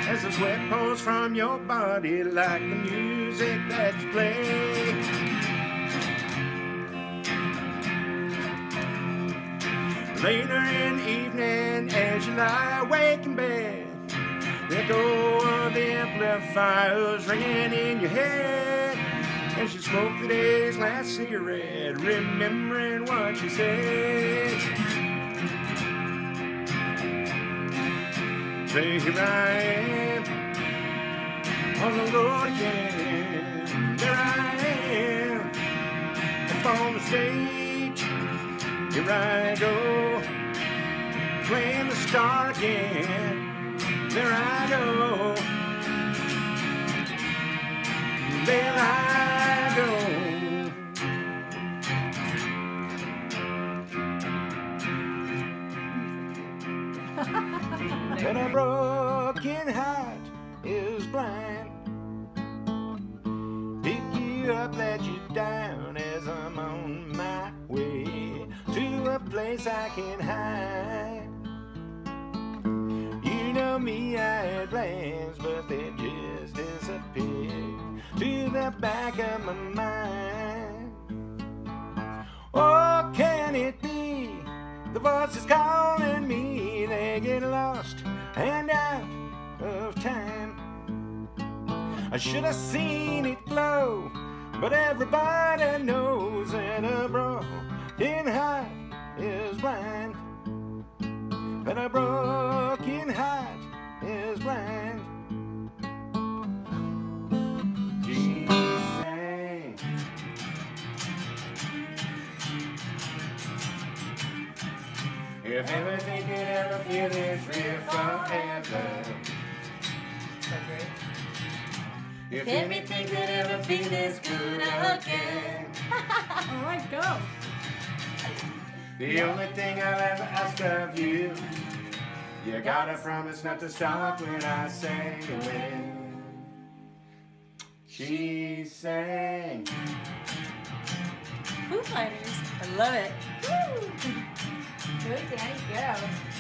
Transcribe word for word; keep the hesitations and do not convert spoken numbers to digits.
as the sweat pours from your body like the music that you play. Later in the evening, as you lie awake in bed, the echo of the amplifiers ringing in your head as you smoke the day's last cigarette, remembering what you said. Say, here I am on the road again. There I am up on the stage. Here I go, playing the star again. There I go, there I go. And a broken heart is blind. Pick you up, let you down as I'm on my way to a place I can hide. You know me, I had plans, but they just disappeared to the back of my mind. Oh, can it be the voices calling me? They get lost and out of time. I should have seen it glow, but everybody knows that a broken heart is blind. That a broken heart is blind. She sang. If everything could ever feel this real forever. So great. If anything could ever be this good again. All right, go. The only thing I'll ever ask of you, you gotta promise not to stop when I say when. She sang. Foo Fighters. I love it. Woo. Good, nice go.